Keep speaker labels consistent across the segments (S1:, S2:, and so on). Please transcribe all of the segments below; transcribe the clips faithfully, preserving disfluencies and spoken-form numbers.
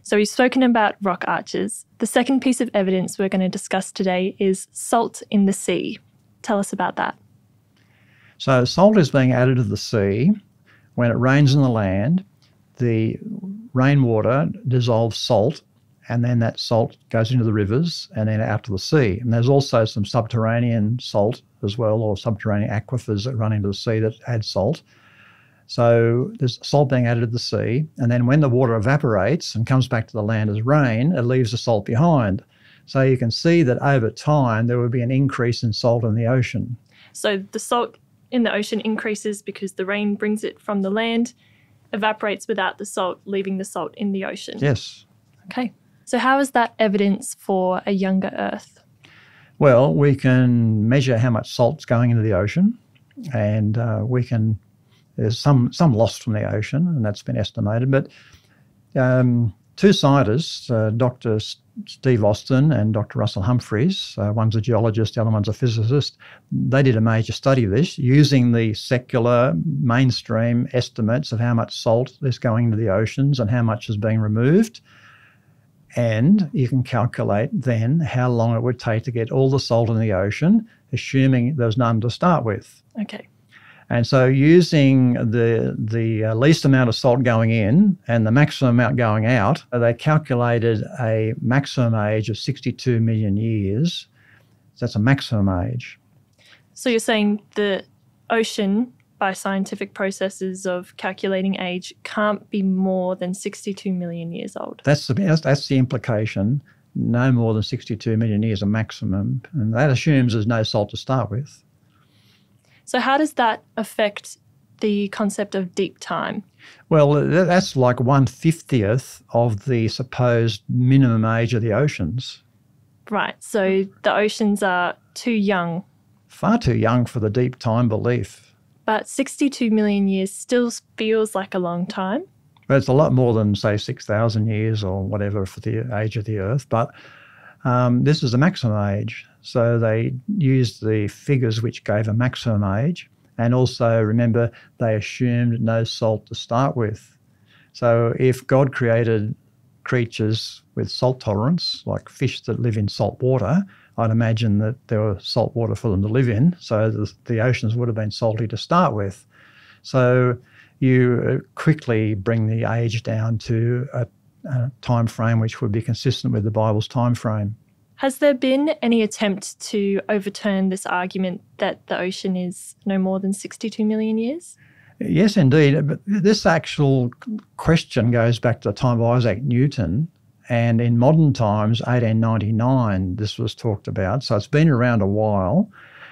S1: So we've spoken about rock arches. The second piece of evidence we're going to discuss today is salt in the sea. Tell us about that.
S2: So salt is being added to the sea. When it rains on the land, the rainwater dissolves salt, and then that salt goes into the rivers and then out to the sea. And there's also some subterranean salt as well, or subterranean aquifers that run into the sea that add salt. So there's salt being added to the sea, and then when the water evaporates and comes back to the land as rain, it leaves the salt behind. So you can see that over time there will be an increase in salt in the ocean.
S1: So the salt in the ocean increases because the rain brings it from the land, evaporates without the salt, leaving the salt in the ocean.
S2: Yes.
S1: Okay. So how is that evidence for a younger Earth?
S2: Well, we can measure how much salt's going into the ocean, and uh, we can, there's some, some lost from the ocean, and that's been estimated. But um, two scientists, uh, Doctor Steve Austin and Doctor Russell Humphreys, uh, one's a geologist, the other one's a physicist, they did a major study of this using the secular mainstream estimates of how much salt is going into the oceans and how much is being removed. And you can calculate then how long it would take to get all the salt in the ocean, assuming there's none to start with.
S1: Okay.
S2: And so using the, the uh, least amount of salt going in and the maximum amount going out, they calculated a maximum age of sixty-two million years. So that's a maximum age. So
S1: you're saying the ocean, by scientific processes of calculating age, can't be more than sixty-two million years old.
S2: That's the, that's the implication. No more than sixty-two million years a maximum. And that assumes there's no salt to start with.
S1: So how does that affect the concept of deep time?
S2: Well, that's like one fiftieth of the supposed minimum age of the oceans.
S1: Right. So the oceans are too young.
S2: Far too young for the deep time belief.
S1: But sixty-two million years still feels like a long time.
S2: But it's a lot more than, say, six thousand years or whatever for the age of the Earth. But um, this is the maximum age. So they used the figures which gave a maximum age. And also, remember, they assumed no salt to start with. So if God created creatures with salt tolerance, like fish that live in salt water, I'd imagine that there was salt water for them to live in, so the, the oceans would have been salty to start with. So you quickly bring the age down to a, a time frame which would be consistent with the Bible's time frame.
S1: Has there been any attempt to overturn this argument that the ocean is no more than sixty-two million years?
S2: Yes, indeed. But this actual question goes back to the time of Isaac Newton. And in modern times, eighteen ninety-nine, this was talked about. So it's been around a while.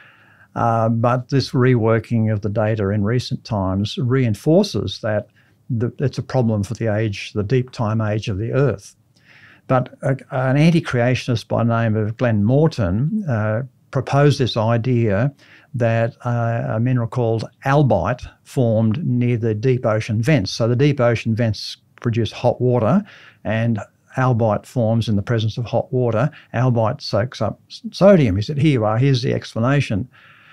S2: Uh, but this reworking of the data in recent times reinforces that the, it's a problem for the age, the deep time age of the Earth. But a, an anti-creationist by the name of Glenn Morton uh, proposed this idea that uh, a mineral called albite formed near the deep ocean vents. So the deep ocean vents produce hot water, and albite forms in the presence of hot water. Albite soaks up sodium. He said, here you are, here's the explanation.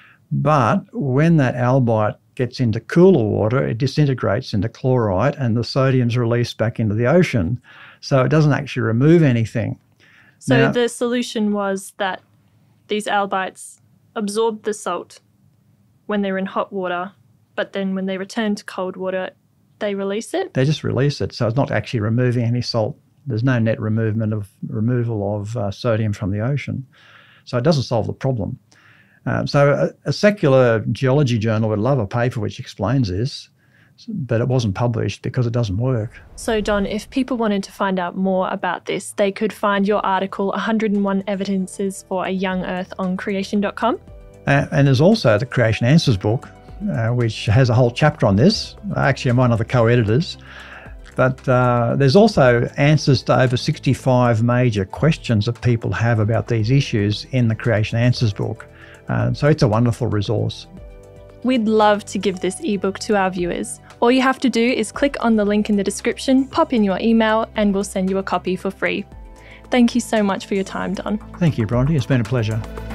S2: But when that albite gets into cooler water, it disintegrates into chloride and the sodium's released back into the ocean. So it doesn't actually remove anything.
S1: So
S2: now,
S1: the solution was that these albites absorb the salt when they're in hot water, but then when they return to cold water, they release it?
S2: They just release it. So it's not actually removing any salt. There's no net removal of, removal of uh, sodium from the ocean. So it doesn't solve the problem. Um, so a, a secular geology journal would love a paper which explains this, but it wasn't published because it doesn't work.
S1: So Don, if people wanted to find out more about this, they could find your article, one hundred and one Evidences for a Young Earth, on creation dot com.
S2: Uh, and there's also the Creation Answers book, uh, which has a whole chapter on this. Actually, I'm one of the co-editors. But uh, there's also answers to over sixty-five major questions that people have about these issues in the Creation Answers book. Uh, so it's a wonderful resource.
S1: We'd love to give this ebook to our viewers. All you have to do is click on the link in the description, pop in your email, and we'll send you a copy for free. Thank you so much for your time, Don.
S2: Thank you, Bronte. It's been a pleasure.